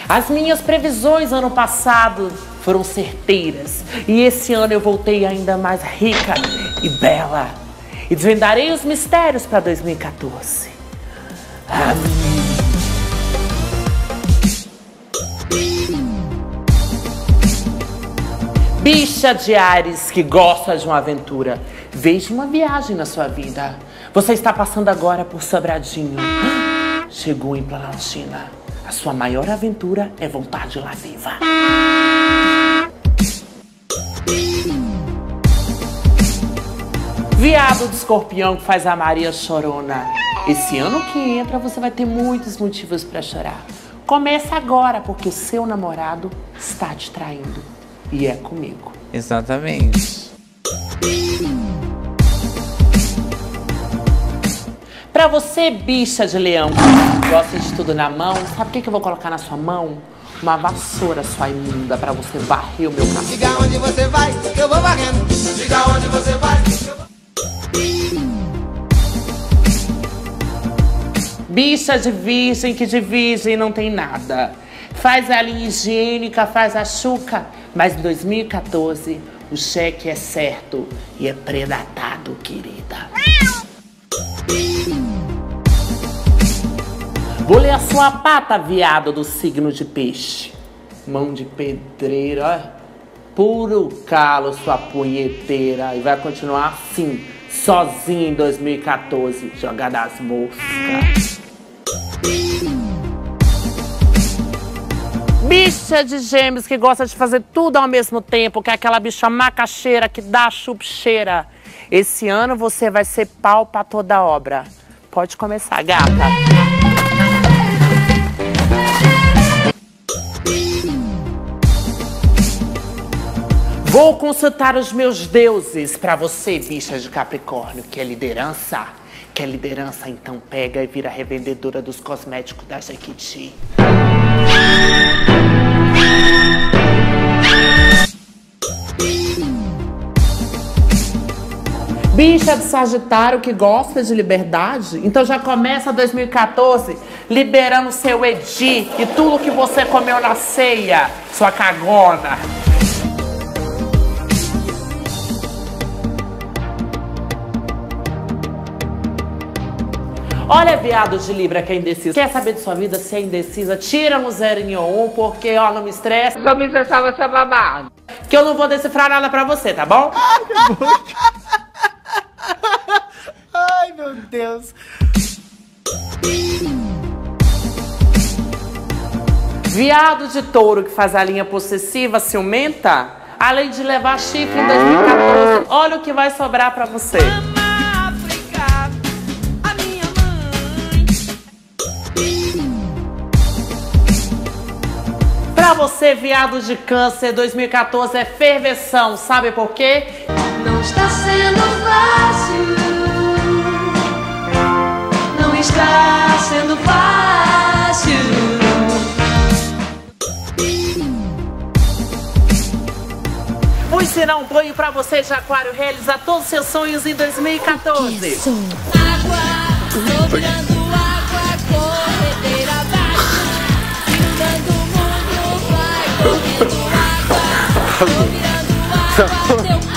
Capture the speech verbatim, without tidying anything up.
As minhas previsões ano passado foram certeiras. E esse ano eu voltei ainda mais rica e bela. E desvendarei os mistérios para dois mil e quatorze. Amém. Bicha de Áries que gosta de uma aventura, veja uma viagem na sua vida. Você está passando agora por Sobradinho. Chegou em Planaltina. A sua maior aventura é voltar de lá viva. Viado de Escorpião que faz a Maria Chorona. Esse ano que entra você vai ter muitos motivos para chorar. Começa agora porque o seu namorado está te traindo. E é comigo. Exatamente. Pra você, bicha de leão, que gosta de tudo na mão, sabe o que, que eu vou colocar na sua mão? Uma vassoura, sua imunda, pra você varrer o meu cabelo. Diga onde você vai, que eu vou varrendo. Diga onde você vai, que eu vou... Bicha de virgem, que de virgem não tem nada. Faz a linha higiênica, faz a chuca. Mas em dois mil e quatorze, o cheque é certo e é predatado, querida. Vou ler a sua pata, viado do signo de peixe. Mão de pedreiro, ó. Puro calo, sua punheteira. E vai continuar assim, sozinha em dois mil e quatorze. Jogada as moscas. Bicha de Gêmeos que gosta de fazer tudo ao mesmo tempo, que é aquela bicha macaxeira que dá chupcheira. Esse ano você vai ser pau pra toda obra. Pode começar, gata. Vou consultar os meus deuses pra você, bicha de Capricórnio, que é liderança. Que é liderança, então pega e vira revendedora dos cosméticos da Jequiti. Bicha de Sagitário que gosta de liberdade, então já começa dois mil e quatorze liberando seu Edi e tudo que você comeu na ceia, sua cagona. Olha, viado de Libra que é indeciso. Quer saber de sua vida se é indecisa? Tira um zerinho ou um, porque, ó, não me estressa. Só me estressava essa babado. Que eu não vou decifrar nada pra você, tá bom? Ai, meu Deus. Viado de Touro que faz a linha possessiva, ciumenta, além de levar chifre em dois mil e quatorze, olha o que vai sobrar pra você. Pra você, viado de Câncer, dois mil e quatorze é ferveção, sabe por quê? Não está sendo fácil. Não está sendo fácil. Fui ensinar um banho pra você de Aquário realizar todos os seus sonhos em dois mil e quatorze. Água, tô virando água, corredeira abaixo. Inundando o mundo, vai correndo água. Tô virando água, teu